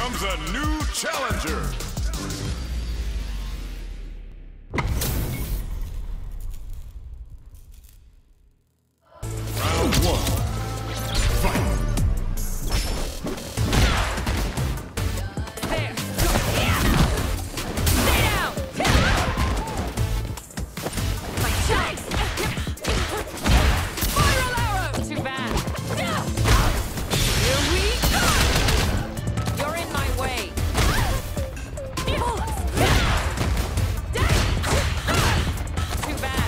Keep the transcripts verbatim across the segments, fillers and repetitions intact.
comes a new challenger. Round one. Fight. There. Stay down. My chase. Spiral arrow. Too bad. Here we go. You're in my way. Bullets. Too bad.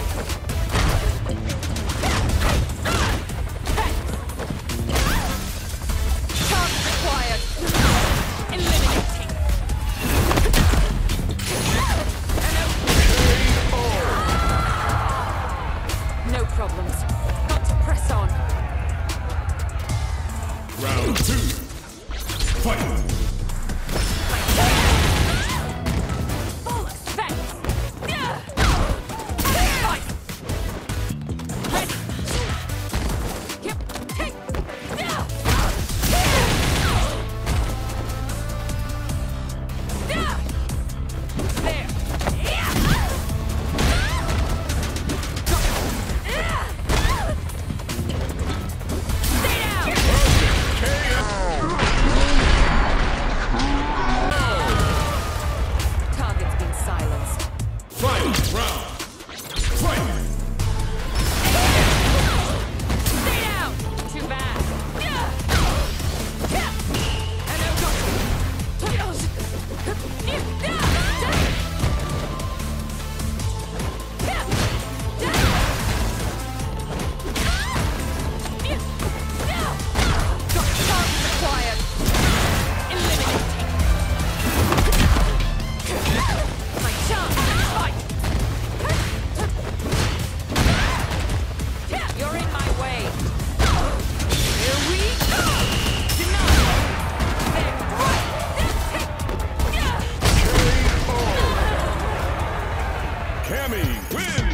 Target acquired. Eliminating. No problems. Got to press on. Round two. Fight. Bullets. Thanks. Fight. Ready. Yep. Take. There. Stay down. Target's been silenced. Fight. Round. Fight. Stay down. Too bad. And no Target acquired. Eliminating. My chance. Fight. You're in my way. Here we go. Denied. Then right. Cammy wins.